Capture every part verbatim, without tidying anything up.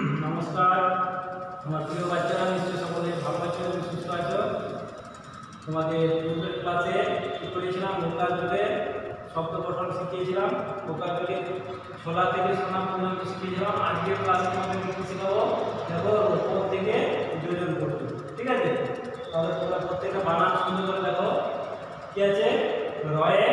নমস্কার, আমার প্রিয় বাচ্চারা নিশ্চয়ই সকলে ভালো আছো এবং সুস্থ আছো। তোমাদের পূর্বের ক্লাসে কী করেছিলাম, ওকার যোগে শব্দ গঠন শিখিয়েছিলাম, ওকার যোগে ছোলা থেকে সোনা পর্যন্ত শিখিয়েছিলাম। আজকের ক্লাসে তোমাদের কী শেখাবো, দেখো ওপর থেকে যোজন করতে। ঠিক আছে, তাহলে তোমরা প্রত্যেকটা বানান সুন্দর করে দেখো। কি আছে? রয়ে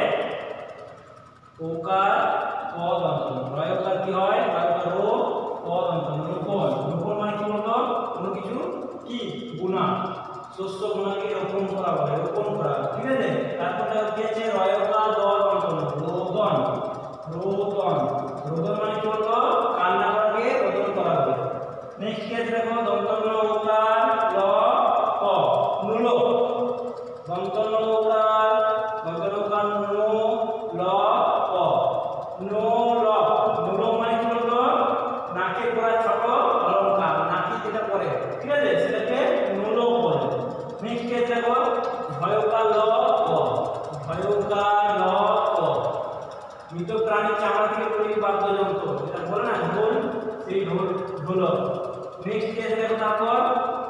ওকার পদ অন্তন। রয় ওকার কি হয়? রয় ওকার রো, পদ অন্তন রোপণ। রোপণ মানে কি বলতো? কোনো কিছু কি গুণা, শস্য গুণাকে রোপণ করা বলে, রোপণ করা। ঠিক আছে, তারপরে কি আছে? রয় ওকার দল অন্তন রোদন। রোদন রোদন মানে কি বলতো? কান্না করাকে রোদন করা বলে। নেক্সট কি আছে দেখো, দন্তন্য ওকার ল ক নুলো। দন্তন্য ওকার দন্তন্য ওকার নো ল ক নো ল। নুলো মানে কি বলতো? নাকে পরা ছোট অলংকার, নাকি যেটা পরে, ঠিক আছে, সেটাকে নুলো বলে। নেক্সট কি আছে দেখো, ভয়কার ল ক ভয়কার ল ক মৃত প্রাণীর চামড়া থেকে তৈরি বাদ্যযন্ত্র, যেটা বলে না ঢোল, সেই ঢোল ঢোলক। নেক্সট কি আছে দেখো, তারপর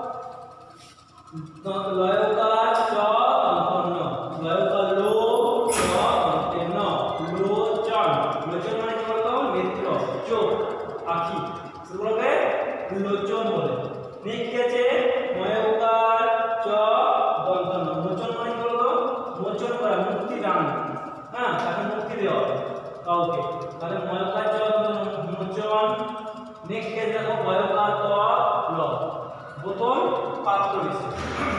লয়কার চ অন্তন্য লয়কার লো চ অন্তন্য লোচন। লোচন মানে কি বলতো? নেত্র, চোখ, আখি, সেগুলোকে লোচন বলে। নেক্সট কি আছে? ময়কার চ দন্তন্য মোচন মানে কি বলতো? মোচন করা, মুক্তি দান। হ্যাঁ, তাকে মুক্তি দেওয়া কাউকে, তাহলে ময়কার চ দন্তন্য মোচন। নেক্সট কি আছে দেখো, ময়কার ত ল বোতল, পাত্র বিশেষ।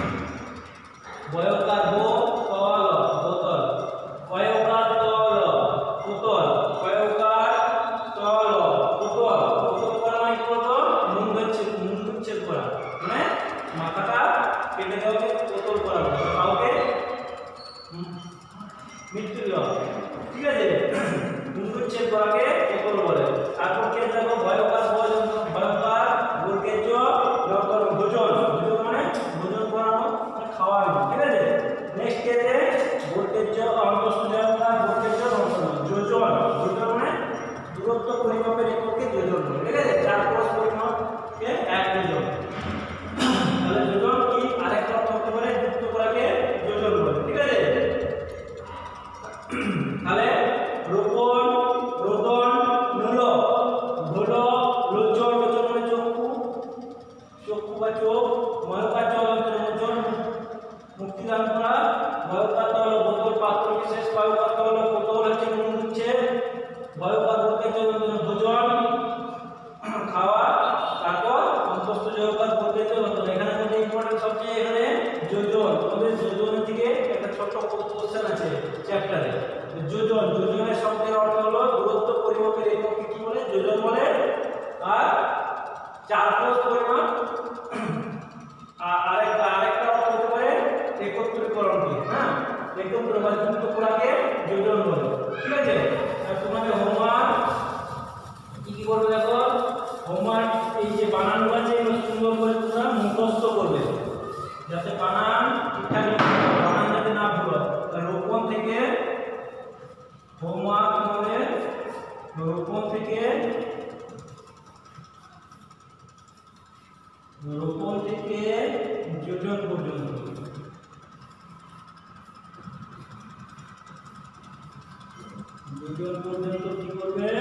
বয়কার বো তল বোতল। কয়কার তল পুতল। কয়কার তল পুতল। পুতল করা মানে কি বলতো? মুন্ড মুন্ড উচ্ছেদ করা, মানে মাথাটা কেটে দেওয়াকে পুতল করা বলে, কাউকে মৃত্যু দেওয়া। ঠিক আছে, মুন্ড উচ্ছেদ করাকে পুতল বলে। তারপর কে দেখো, ভয়কার ভোজন ভয়কার গোর্গেজ ডক্টর ভোজন। ভোজন মানে ভোজন করানো, খাওয়ানো। ঠিক আছে, নেক্সট কে আছে? গোর্গেজ অন্তঃসঞ্চালনকার গোর্গেজ অন্তঃসঞ্চালন যোজন। যোজন মানে দূরত্ব পরিমাপের এককে যোজন বলে। ঠিক আছে, চার ক্রস পরিমাপকে এক যোজন। তাহলে যোজন কি আরেকটা অর্থ হতে পারে? যুক্ত করাকে যোজন বলে। ঠিক আছে, তাহলে রোপণ, রোদন, নুল, ঘোল, লোচন। লোচন মানে চক্ষু, চক্ষু বা চোখ। ময়কার চ মোচন, মুক্তিদান করা। ভয়কার তল বোতল, পাত্র বিশেষ। ভয়কার তল বোতল হচ্ছে মুন্ড উচ্ছেদ। ভয়কার গোর্গেজ ভোজন, খাওয়া। তারপর অন্তস্থ জয়কার গোর্গেজ অন্তন। এখানে মধ্যে ইম্পর্টেন্ট সবচেয়ে এখানে যোজন। তোমাদের যোজনের দিকে একটা ছোট্ট কোশ্চেন আছে চ্যাপ্টারে। যোজন, যোজনের শব্দের অর্থ হলো দূরত্ব পরিমাপের এককে কি বলে? যোজন বলে। আর চার ক্রস পরিমাপ, আরেকটা আরেকটা অর্থ হতে পারে একত্রীকরণকে। হ্যাঁ, একত্র বা যুক্ত করাকে যোজন বলে। ঠিক আছে, আর তোমাদের হোমওয়ার্ক কি কি করবে দেখো। হোমওয়ার্ক এই যে বানানগুলো আছে এগুলো সুন্দর করে তোমরা মুখস্থ করবে, যাতে বানান ঠিকঠাক বানান যাতে না ভুলো। রোপণ থেকে হোমওয়ার্ক তোমাদের রোপণ থেকে রোপণ থেকে যোজন পর্যন্ত। যোজন পর্যন্ত কি করবে?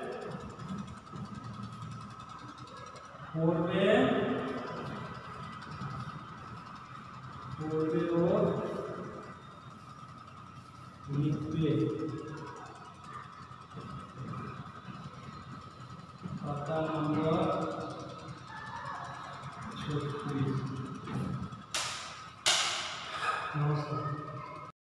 পড়বে পড়বে ও লিখবে। পাতা নম্বর ছত্রিশ। নমস্কার।